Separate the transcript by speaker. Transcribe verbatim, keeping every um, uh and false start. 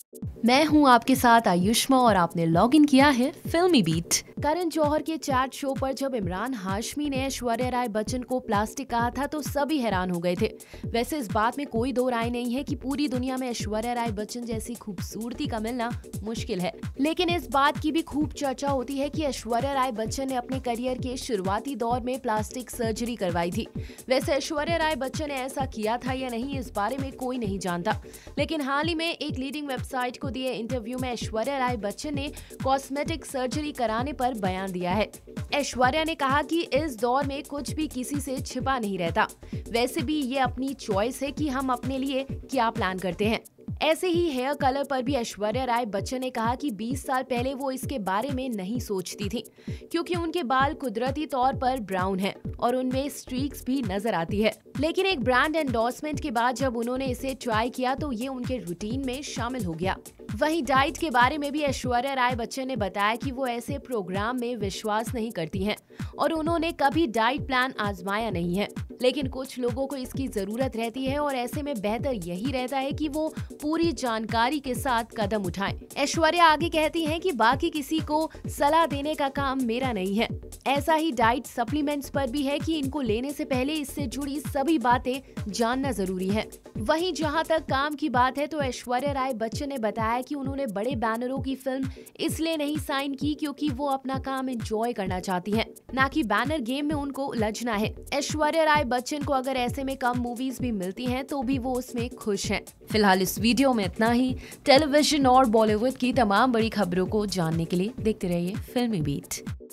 Speaker 1: मैं हूं आपके साथ आयुष्मा और आपने लॉग इन किया है फिल्मी बीट। करण जौहर के चैट शो पर जब इमरान हाशमी ने ऐश्वर्या राय बच्चन को प्लास्टिक कहा था तो सभी हैरान हो गए थे। वैसे इस बात में कोई दो राय नहीं है कि पूरी दुनिया में ऐश्वर्या राय बच्चन जैसी खूबसूरती का मिलना मुश्किल है, लेकिन इस बात की भी खूब चर्चा होती है कि ऐश्वर्या राय बच्चन ने अपने करियर के शुरुआती दौर में प्लास्टिक सर्जरी करवाई थी। वैसे ऐश्वर्या राय बच्चन ने ऐसा किया था या नहीं, इस बारे में कोई नहीं जानता, लेकिन हाल ही में एक लीडिंग वेबसाइट को दिए इंटरव्यू में ऐश्वर्या राय बच्चन ने कॉस्मेटिक सर्जरी कराने पर बयान दिया है। ऐश्वर्या ने कहा कि इस दौर में कुछ भी किसी से छिपा नहीं रहता। वैसे भी ये अपनी चॉइस है कि हम अपने लिए क्या प्लान करते हैं। ऐसे ही हेयर कलर पर भी ऐश्वर्या राय बच्चन ने कहा कि बीस साल पहले वो इसके बारे में नहीं सोचती थी, क्योंकि उनके बाल कुदरती तौर पर ब्राउन हैं और उनमें स्ट्रीक्स भी नजर आती है। लेकिन एक ब्रांड एंडोर्समेंट के बाद जब उन्होंने इसे ट्राई किया तो ये उनके रूटीन में शामिल हो गया। वहीं डाइट के बारे में भी ऐश्वर्या राय बच्चन ने बताया कि वो ऐसे प्रोग्राम में विश्वास नहीं करती हैं और उन्होंने कभी डाइट प्लान आजमाया नहीं है, लेकिन कुछ लोगों को इसकी जरूरत रहती है और ऐसे में बेहतर यही रहता है कि वो पूरी जानकारी के साथ कदम उठाएं। ऐश्वर्या आगे कहती हैं कि बाकी किसी को सलाह देने का काम मेरा नहीं है। ऐसा ही डाइट सप्लीमेंट्स पर भी है कि इनको लेने से पहले इससे जुड़ी सभी बातें जानना जरूरी है। वहीं जहां तक काम की बात है तो ऐश्वर्या राय बच्चन ने बताया कि उन्होंने बड़े बैनरों की फिल्म इसलिए नहीं साइन की क्योंकि वो अपना काम एंजॉय करना चाहती हैं, ना कि बैनर गेम में उनको उलझना है। ऐश्वर्या राय बच्चन को अगर ऐसे में कम मूवीज भी मिलती हैं तो भी वो उसमें खुश हैं। फिलहाल इस वीडियो में इतना ही। टेलीविजन और बॉलीवुड की तमाम बड़ी खबरों को जानने के लिए देखते रहिए फिल्मी बीट।